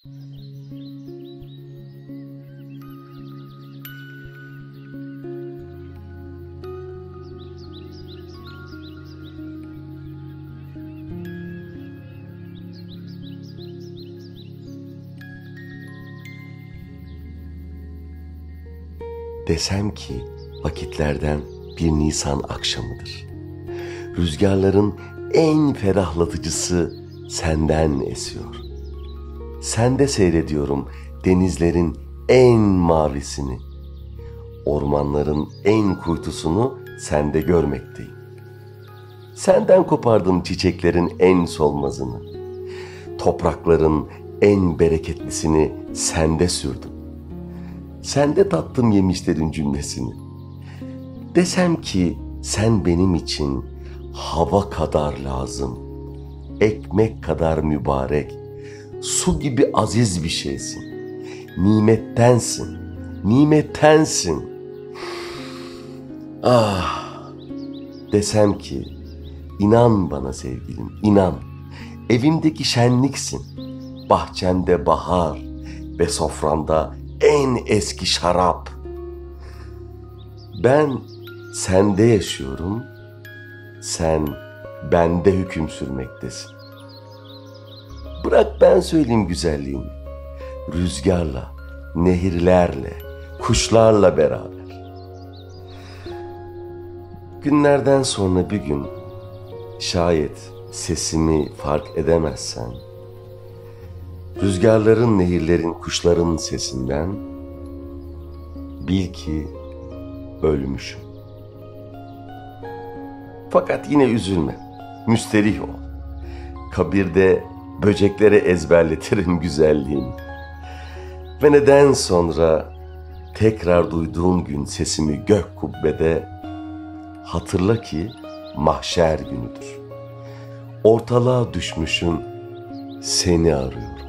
Desem ki vakitlerden bir Nisan akşamıdır. Rüzgarların en ferahlatıcısı senden esiyor. Sende seyrediyorum denizlerin en mavisini. Ormanların en kuytusunu sende görmekteyim. Senden kopardım çiçeklerin en solmazını. Toprakların en bereketlisini sende sürdüm. Sende tattım yemişlerin cümlesini. Desem ki sen benim için hava kadar lazım, ekmek kadar mübarek, su gibi aziz bir şeysin. Nimettensin, nimettensin. Ah, desem ki inan bana sevgilim, inan. Evimdeki şenliksin, bahçemde bahar ve sofranda en eski şarap. Ben sende yaşıyorum, sen bende hüküm sürmektesin. Bırak ben söyleyeyim güzelliğini, rüzgarla, nehirlerle, kuşlarla beraber. Günlerden sonra bir gün, şayet sesimi fark edemezsen, rüzgarların, nehirlerin, kuşların sesinden bil ki ölmüşüm. Fakat yine üzülme, müsterih ol. Kabirde böceklere ezberletirim güzelliğimi. Ve neden sonra tekrar duyduğun gün sesimi gök kubbede, hatırla ki mahşer günüdür. Ortalığa düşmüşüm, seni arıyorum.